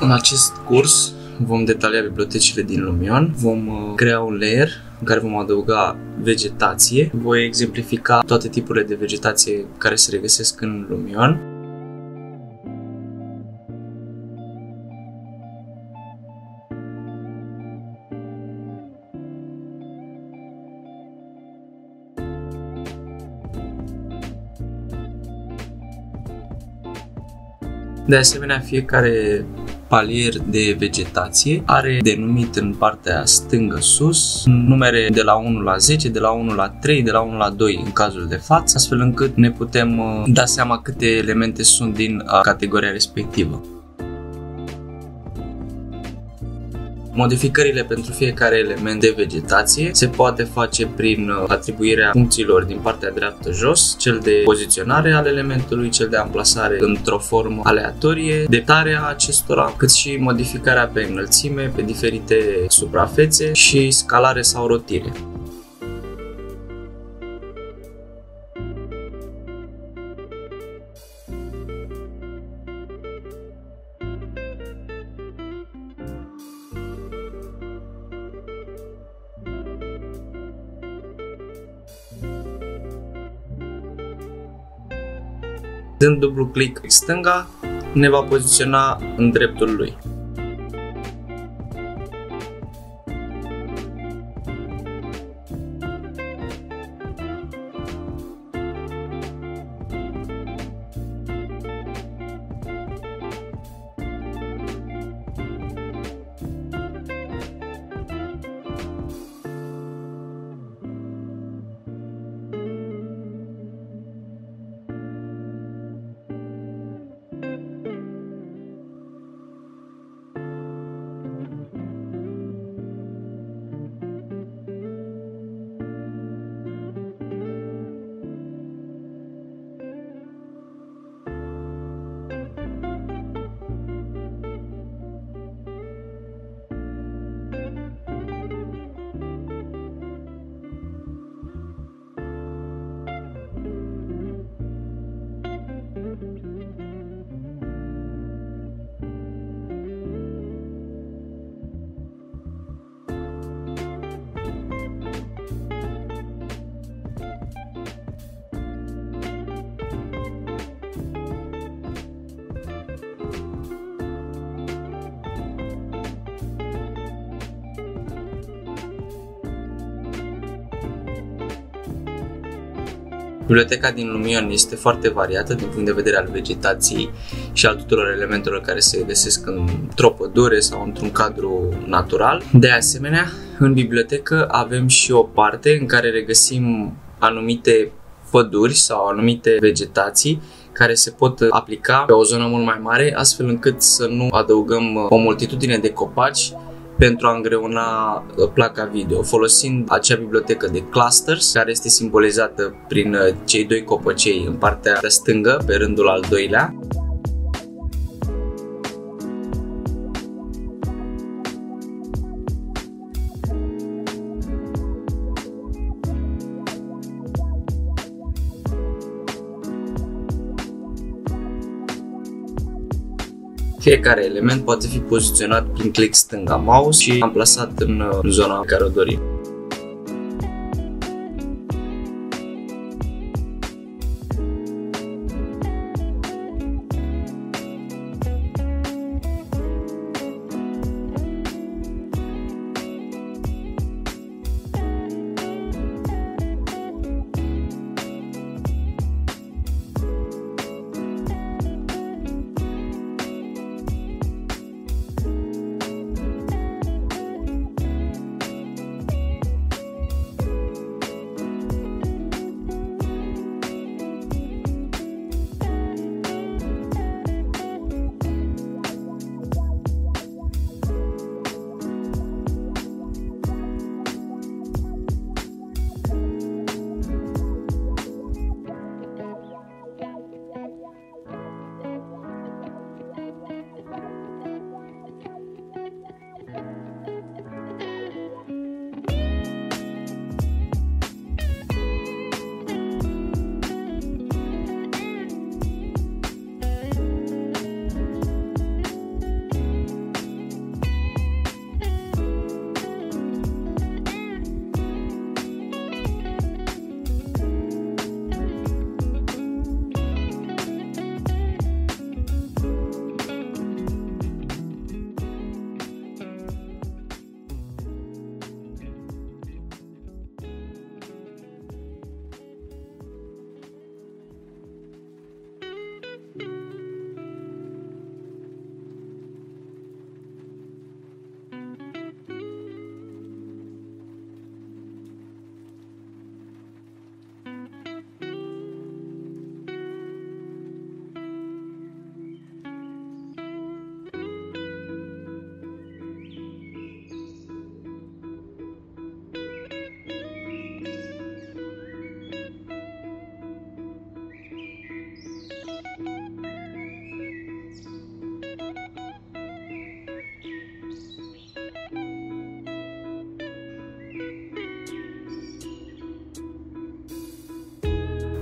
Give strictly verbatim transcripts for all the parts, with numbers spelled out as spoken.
În acest curs vom detalia bibliotecile din Lumion, vom crea un layer în care vom adăuga vegetație, voi exemplifica toate tipurile de vegetație care se regăsesc în Lumion. De asemenea, fiecare palier de vegetație are denumit în partea stângă sus numere de la unu la zece, de la unu la trei, de la unu la doi în cazul de față, astfel încât ne putem da seama câte elemente sunt din categoria respectivă. Modificările pentru fiecare element de vegetație se poate face prin atribuirea funcțiilor din partea dreaptă jos, cel de poziționare al elementului, cel de amplasare într-o formă aleatorie, deptarea acestora, cât și modificarea pe înălțime, pe diferite suprafețe și scalare sau rotire. Dând dublu click stânga, ne va poziționa în dreptul lui. Biblioteca din Lumion este foarte variată din punct de vedere al vegetației și al tuturor elementelor care se găsesc într-o pădure sau într-un cadru natural. De asemenea, în bibliotecă avem și o parte în care regăsim anumite păduri sau anumite vegetații care se pot aplica pe o zonă mult mai mare, astfel încât să nu adăugăm o multitudine de copaci pentru a îngreuna placa video, folosind acea bibliotecă de clusters, care este simbolizată prin cei doi copăcei în partea stângă, pe rândul al doilea. Fiecare element poate fi poziționat prin click stânga mouse și amplasat în zona pe care o dorim.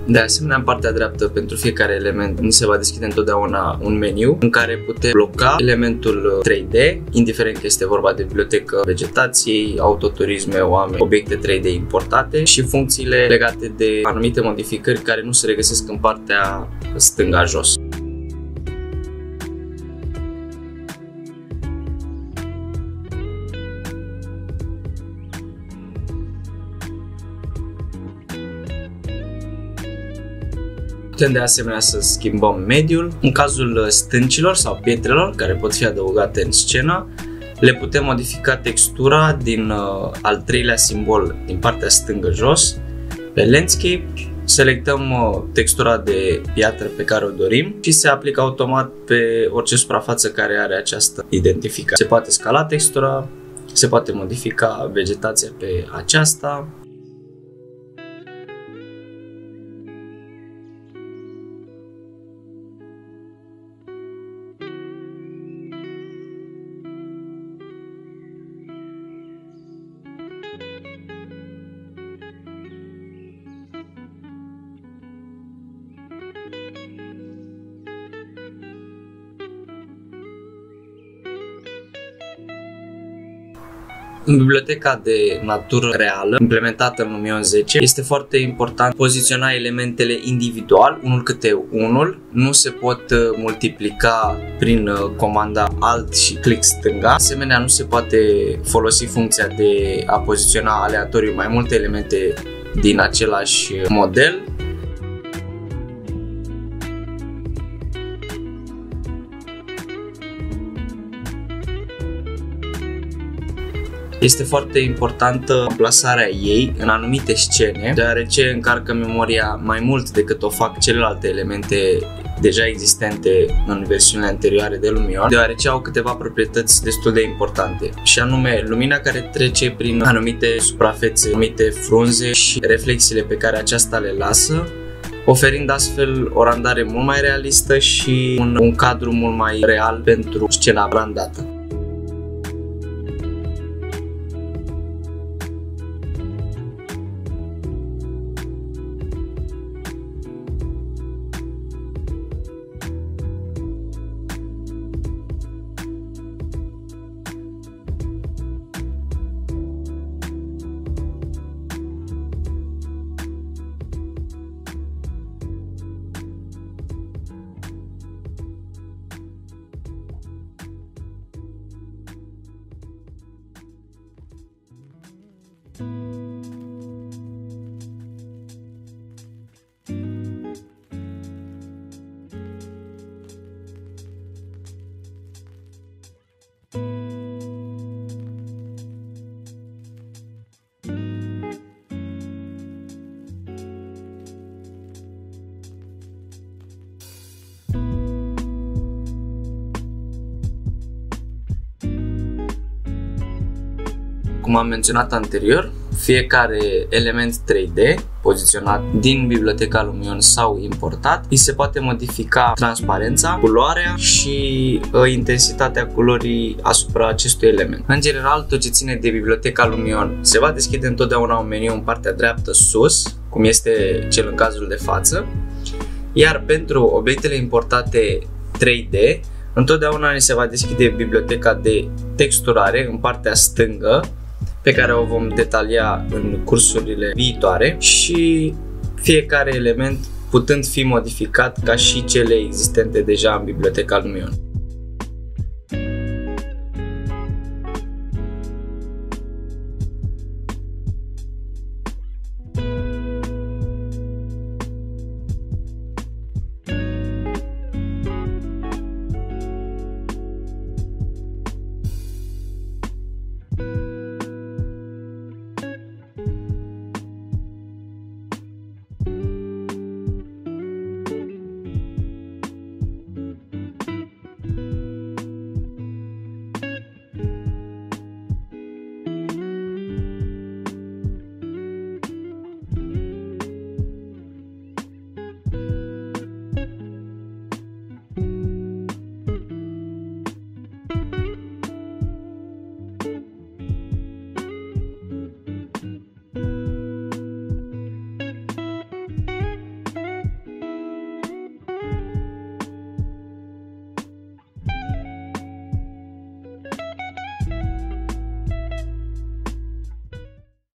De asemenea, în partea dreaptă, pentru fiecare element, ni se va deschide întotdeauna un meniu în care putem bloca elementul trei D, indiferent că este vorba de bibliotecă vegetației, autoturisme, oameni, obiecte trei D importate și funcțiile legate de anumite modificări care nu se regăsesc în partea stânga jos. Putem de asemenea să schimbăm mediul. În cazul stâncilor sau pietrelor care pot fi adăugate în scenă, le putem modifica textura din uh, al treilea simbol din partea stângă jos. Pe Landscape selectăm uh, textura de piatră pe care o dorim și se aplică automat pe orice suprafață care are această identificare. Se poate scala textura, se poate modifica vegetația pe aceasta. În biblioteca de natură reală, implementată în Lumion zece, este foarte important poziționa elementele individual, unul câte unul. Nu se pot multiplica prin comanda Alt și click stânga. Asemenea, nu se poate folosi funcția de a poziționa aleatoriu mai multe elemente din același model. Este foarte importantă plasarea ei în anumite scene, deoarece încarcă memoria mai mult decât o fac celelalte elemente deja existente în versiunile anterioare de Lumion, deoarece au câteva proprietăți destul de importante, și anume lumina care trece prin anumite suprafețe, anumite frunze și reflexiile pe care aceasta le lasă, oferind astfel o randare mult mai realistă și un, un cadru mult mai real pentru scena randată. Cum am menționat anterior, fiecare element trei D poziționat din biblioteca Lumion sau importat, îi se poate modifica transparența, culoarea și uh, intensitatea culorii asupra acestui element. În general, tot ce ține de biblioteca Lumion se va deschide întotdeauna un meniu în partea dreaptă sus, cum este cel în cazul de față, iar pentru obiectele importate trei D, întotdeauna ne se va deschide biblioteca de texturare în partea stângă, pe care o vom detalia în cursurile viitoare, și fiecare element putând fi modificat ca și cele existente deja în biblioteca Lumion.